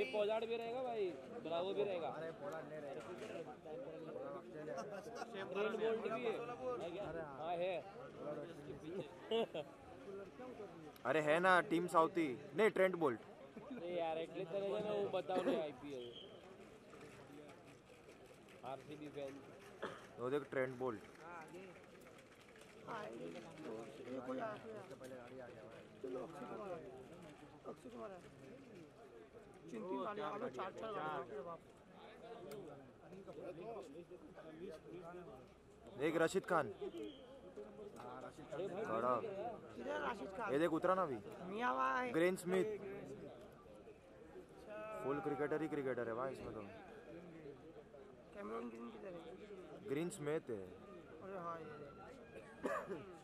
ये पोलार्ड भी रहेगा भाई, ब्रावो भी रहेगा। अरे पोलार्ड नहीं रहेगा, ट्रेंट बोल्ट भी है क्या? हाँ है। अरे है ना टीम साउथी नहीं ट्रेंट बोल्ट नहीं यार એટલે તને છે ને હું બતાવું ને આઈપીએલ આરસીબી ફેન वो देख ट्रेंट बोल्ट ये कोई आया उसके पहले गाड़ी आ गया भाई। चलो अक्षय कुमार है चिंती वाले आलो चार गाड़ी बाप। एक रशीद खान खड़ा किधर राशिद खान? ये देख उतरा ना अभी मियां भाई ग्रेन स्मिथ फुल क्रिकेटर ही क्रिकेटर है भाई इसमें तो। कैमरन ग्रीन किधर है? ग्रीन स्मिथ है। अरे हाँ ये